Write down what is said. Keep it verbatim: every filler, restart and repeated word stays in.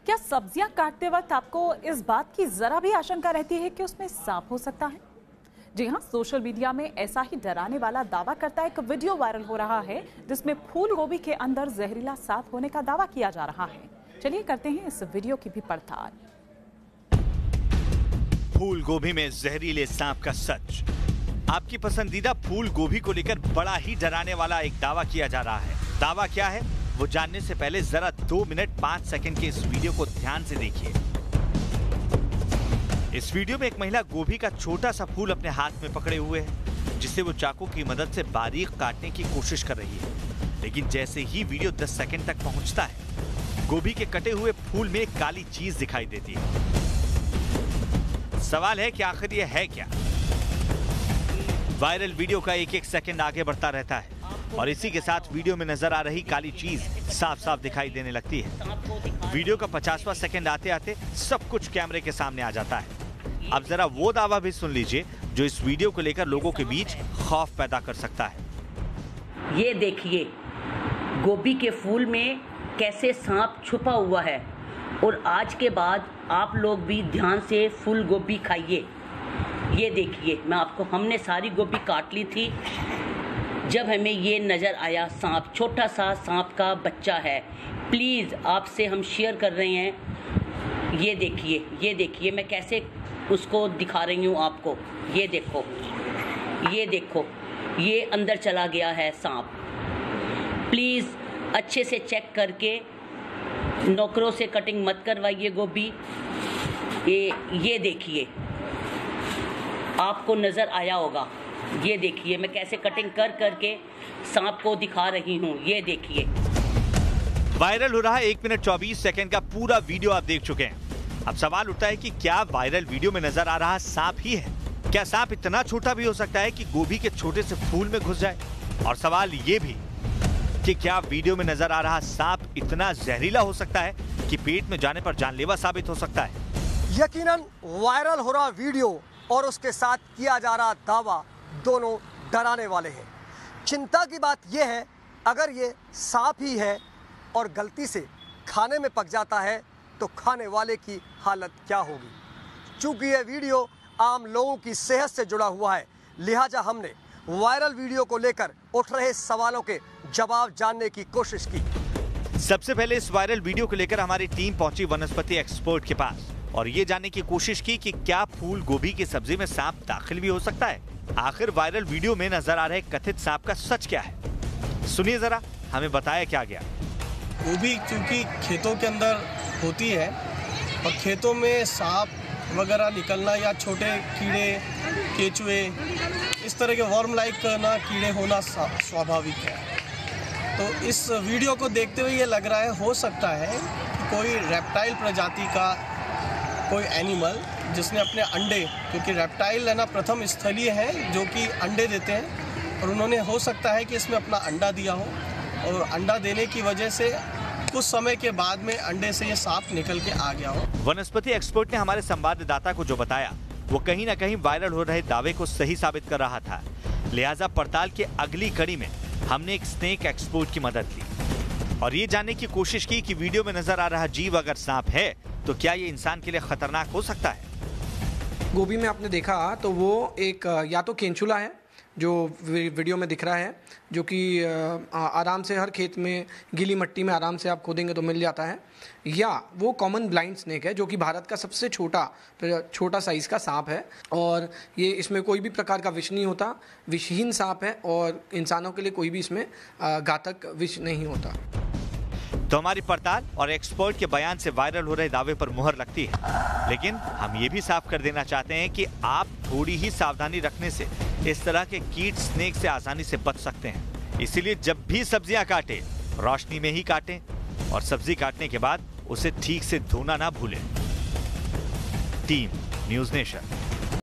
क्या सब्जियां काटते वक्त आपको इस बात की जरा भी आशंका रहती है कि उसमें सांप हो सकता है? जी हां, सोशल मीडिया में ऐसा ही डराने वाला दावा करता एक वीडियो वायरल हो रहा है जिसमें फूल गोभी के अंदर जहरीला सांप होने का दावा किया जा रहा है। चलिए करते हैं इस वीडियो की भी पड़ताल। फूल गोभी में जहरीले सांप का सच। आपकी पसंदीदा फूल गोभी को लेकर बड़ा ही डराने वाला एक दावा किया जा रहा है। दावा क्या है वो जानने से पहले जरा दो मिनट पांच सेकंड के इस वीडियो को ध्यान से देखिए। इस वीडियो में एक महिला गोभी का छोटा सा फूल अपने हाथ में पकड़े हुए है, जिसे वो चाकू की मदद से बारीक काटने की कोशिश कर रही है। लेकिन जैसे ही वीडियो दस सेकंड तक पहुंचता है, गोभी के कटे हुए फूल में एक काली चीज दिखाई देती है। सवाल है कि आखिर ये है क्या? वायरल वीडियो का एक एक सेकंड आगे बढ़ता रहता है और इसी के साथ वीडियो में नजर आ रही काली चीज साफ साफ दिखाई देने लगती है। वीडियो का पचासवां सेकंड आते आते सब कुछ कैमरे के सामने आ जाता है। अब जरा वो दावा भी सुन लीजिए जो इस वीडियो को लेकर लोगों के बीच खौफ पैदा कर सकता है। ये देखिए, गोभी के फूल में कैसे सांप छुपा हुआ है, और आज के बाद आप लोग भी ध्यान से फूल गोभी खाइए। ये देखिए, मैं आपको हमने सारी गोभी काट ली थी जब हमें ये नज़र आया सांप, छोटा सा सांप का बच्चा है। प्लीज़ आपसे हम शेयर कर रहे हैं। ये देखिए, ये देखिए मैं कैसे उसको दिखा रही हूँ आपको। ये देखो, ये देखो, ये अंदर चला गया है सांप। प्लीज़ अच्छे से चेक करके नौकरों से कटिंग मत करवाइए गोभी। ये ये देखिए, आपको नज़र आया होगा। ये देखिए मैं कैसे कटिंग कर करके सांप को दिखा रही हूँ। ये देखिए, वायरल हो रहा है एक मिनट चौबीस सेकंड का पूरा वीडियो आप देख चुके हैं। अब सवाल उठता है कि क्या वायरल वीडियो में नजर आ रहा सांप ही है? क्या सांप इतना छोटा भी हो सकता है कि गोभी के छोटे से फूल में घुस जाए? और सवाल ये भी कि क्या वीडियो में नजर आ रहा सांप इतना जहरीला हो सकता है कि पेट में जाने पर जानलेवा साबित हो सकता है? यकीनन वायरल हो रहा वीडियो और उसके साथ किया जा रहा दावा दोनों डराने वाले हैं। चिंता की बात यह है, अगर ये सांप ही है और गलती से खाने में पक जाता है तो खाने वाले की हालत क्या होगी। चूंकि यह वीडियो आम लोगों की सेहत से जुड़ा हुआ है, लिहाजा हमने वायरल वीडियो को लेकर उठ रहे सवालों के जवाब जानने की कोशिश की। सबसे पहले इस वायरल वीडियो को लेकर हमारी टीम पहुंची वनस्पति एक्सपर्ट के पास और ये जानने की कोशिश की कि क्या फूल गोभी की सब्जी में सांप दाखिल भी हो सकता है। आखिर वायरल वीडियो में नजर आ रहे कथित सांप का सच क्या है, सुनिए जरा, हमें बताया क्या गया। गोभी क्योंकि खेतों के अंदर होती है और खेतों में सांप वगैरह निकलना या छोटे कीड़े, केचुए, इस तरह के वर्म लाइक ना कीड़े होना स्वाभाविक है। तो इस वीडियो को देखते हुए ये लग रहा है, हो सकता है कि कोई रेप्टाइल प्रजाति का कोई एनिमल जिसने अपने अंडे, क्योंकि रेप्टाइल है ना प्रथम स्थलीय है जो कि अंडे देते हैं, और उन्होंने हो सकता है कि इसमें अपना अंडा दिया हो और अंडा देने की वजह से कुछ समय के बाद में अंडे से ये सांप निकल के आ गया हो। वनस्पति एक्सपर्ट ने हमारे संवाददाता को जो बताया वो कहीं ना कहीं वायरल हो रहे दावे को सही साबित कर रहा था। लिहाजा पड़ताल के अगली कड़ी में हमने एक स्नेक एक्सपर्ट की मदद ली और ये जानने की कोशिश की कि वीडियो में नजर आ रहा जीव अगर सांप है तो क्या ये इंसान के लिए खतरनाक हो सकता है। गोभी में आपने देखा तो वो एक या तो केंचुला है जो वीडियो में दिख रहा है, जो कि आराम से हर खेत में गीली मिट्टी में आराम से आप खोदेंगे तो मिल जाता है, या वो कॉमन ब्लाइंड स्नेक है जो कि भारत का सबसे छोटा छोटा साइज़ का सांप है। और ये इसमें कोई भी प्रकार का विष नहीं होता, विषहीन सांप है और इंसानों के लिए कोई भी इसमें घातक विष नहीं होता। तो हमारी पड़ताल और एक्सपर्ट के बयान से वायरल हो रहे दावे पर मुहर लगती है, लेकिन हम ये भी साफ कर देना चाहते हैं कि आप थोड़ी ही सावधानी रखने से इस तरह के कीट स्नेक से आसानी से बच सकते हैं। इसीलिए जब भी सब्जियां काटें, रोशनी में ही काटें और सब्जी काटने के बाद उसे ठीक से धोना ना भूलें। Team news nation.